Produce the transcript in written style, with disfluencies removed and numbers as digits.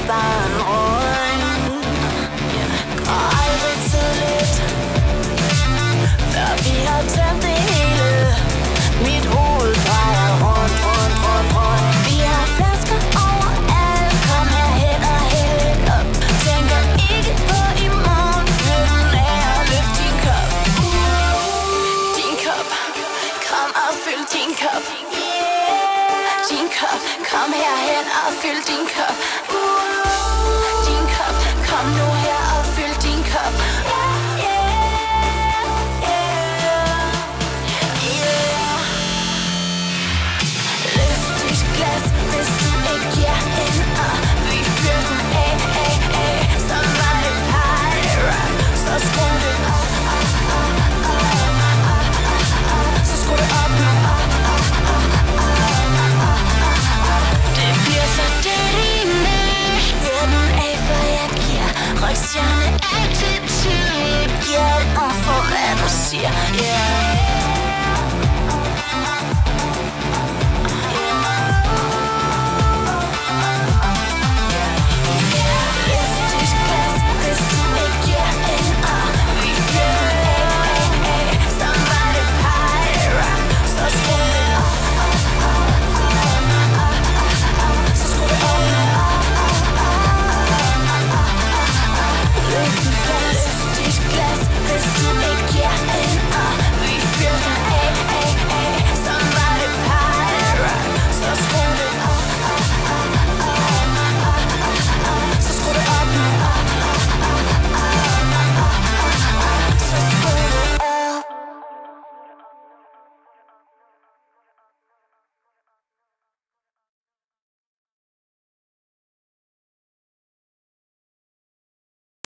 bare en røgn. Og aldrig tidligt, før vi har tømt det hele. Mit hoved drejer rundt, rundt, rundt, rundt. Vi har flasker overalt, kom herhen og hæld op. Tænker ikke på i morgen, lykken af at løfte din kop. Din kop, kom og fyld din kop. Din kop, kom herhen og fyld din kop. Din kop, kom nu her og fyld din kop. Løft dit glas, hvis du ikke giver hen, og vi fyrer den af, af, af. Så var det party rock, så skru det op, så skru det op nu. Det bliver så dirty med. Fyr den af, for jeg giver rockstjerne attitude. Giver et ord for, hvad du siger, yeah.